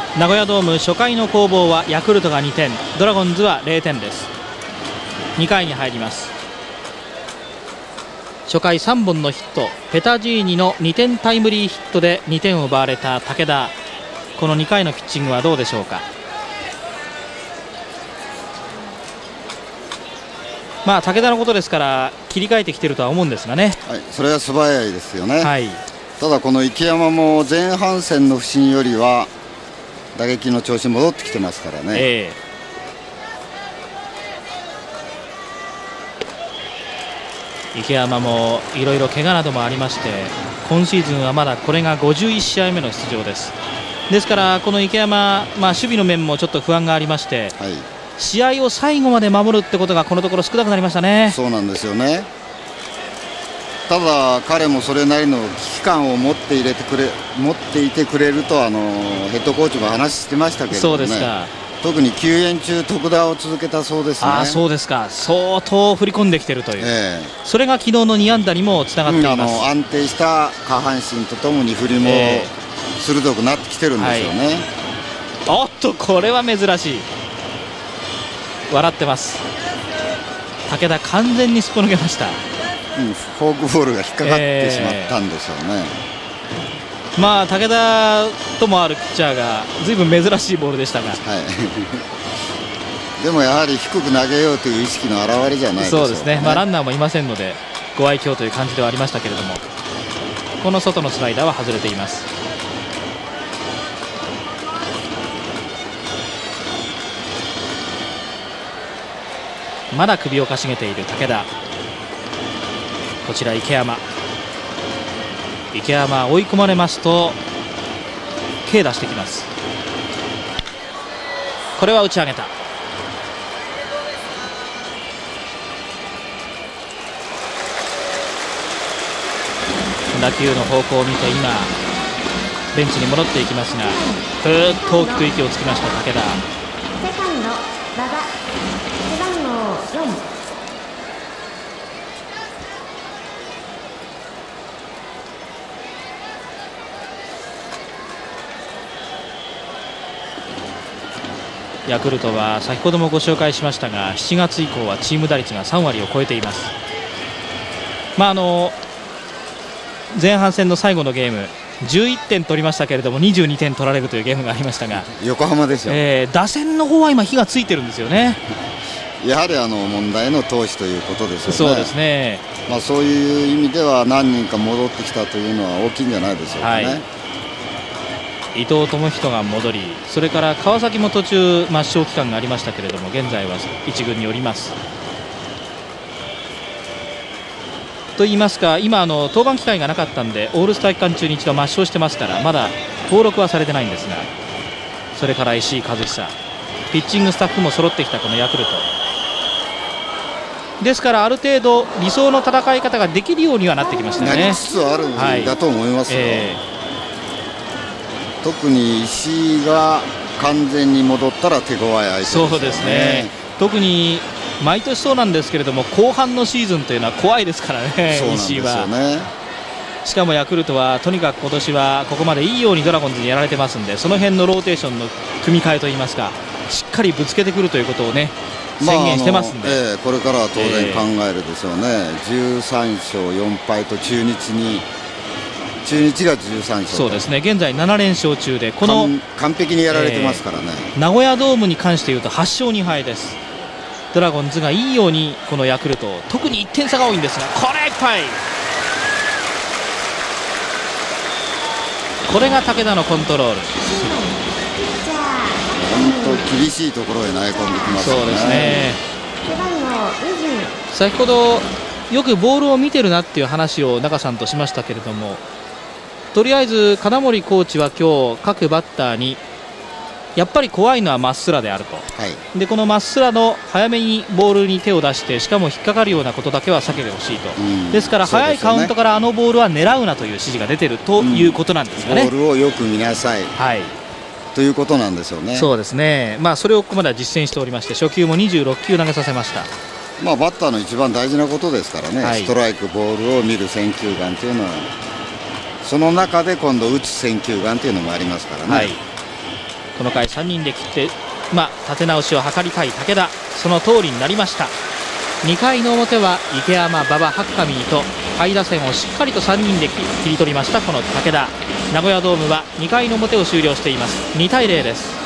名古屋ドーム初回の攻防はヤクルトが2点、ドラゴンズは0点です。2回に入ります。初回3本のヒット、ペタジーニの2点タイムリーヒットで2点を奪われた武田。この2回のピッチングはどうでしょうか。武田のことですから切り替えてきているとは思うんですがね、 はい、それは素早いですよね、 はい、 ただこの池山も前半戦の不振よりは打撃の調子戻ってきてますからね、 池山もいろいろ怪我などもありまして、今シーズンはまだこれが51試合目の出場です。ですからこの池山、守備の面もちょっと不安がありまして、はい、試合を最後まで守るってことがこのところ少なくなりましたね。 そうなんですよね。ただ彼もそれなりの危機感を持っていてくれるとヘッドコーチも話してましたけどね。そうですか。特に休園中特打を続けたそうですね。そうですか。相当振り込んできているという、それが昨日の2安打にもつながっています。 安定した下半身とともに振りも鋭くなってきてるんですよね、 おっとこれは珍しい。笑ってます。武田完全にすっぽ抜けました、 フォークボールが引っかかってしまったんでしょうね。 武田ともあるピッチャーがずいぶん珍しいボールでしたが、 でもやはり低く投げようという意識の表れじゃないでしょうかね。そうですね、 ランナーもいませんのでご愛嬌という感じではありましたけれども、この外のスライダーは外れています。まだ首をかしげている武田。こちら池山追い込まれますと K 出してきます。これは打ち上げた。打球の方向を見て今ベンチに戻っていきますが、ふーっと大きく息をつきました武田。ヤクルトは先ほどもご紹介しましたが、7月以降はチーム打率が3割を超えています。前半戦の最後のゲーム11点取りましたけれども22点取られるというゲームがありましたが、 横浜ですよ、 打線の方は今火がついてるんですよね。 やはり問題の投手ということですよね。 そうですね、 そういう意味では何人か戻ってきたというのは大きいんじゃないでしょうかね、伊藤智仁が戻り、それから川崎も途中抹消期間がありましたけれども現在は1軍におります。と言いますか、今登板機会がなかったんでオールスター期間中に一度抹消してますから、まだ登録はされてないんですが、それから石井一久、ピッチングスタッフも揃ってきたこのヤクルトですから、ある程度理想の戦い方ができるようにはなってきましたね。なりつつあるんだと思いますよ、特に石井が完全に戻ったら手強い相手ですよね。そうですね、特に毎年そうなんですけれども後半のシーズンというのは怖いですからね、石井は。しかもヤクルトはとにかく今年はここまでいいようにドラゴンズにやられてますんで、その辺のローテーションの組み替えといいますか、しっかりぶつけてくるということをね宣言してますんで、 これからは当然考えるでしょうね、13勝4敗と中日が13勝、 そうですね、現在7連勝中で、この完璧にやられてますからね、 名古屋ドームに関していうと8勝2敗です。ドラゴンズがいいようにこのヤクルト、特に1点差が多いんですが、これいっぱい、これが武田のコントロール。 本当厳しいところへ投げ込んできますよね。そうですね、 先ほどよくボールを見てるなっていう話を中さんとしましたけれども、とりあえず金森コーチは今日各バッターにやっぱり怖いのはまっすらであると、でこのまっすらの早めにボールに手を出して、しかも引っかかるようなことだけは避けてほしいと、ですから早いカウントからボールは狙うなという指示が出てるということなんですよね。 ボールをよく見なさい、ということなんでしょうね。 そうですね、それをここまでは実践しておりまして、初球も26球投げさせました。 バッターの一番大事なことですからね、ストライク、ボールを見る選球眼というのは、その中で今度打つ選球眼というのもありますからね。 この回3人で切って、立て直しを図りたい武田、その通りになりました。2回の表は池山、馬場、ハッカミーと下位打線をしっかりと3人で切り取りましたこの武田。名古屋ドームは2回の表を終了しています。2対0です。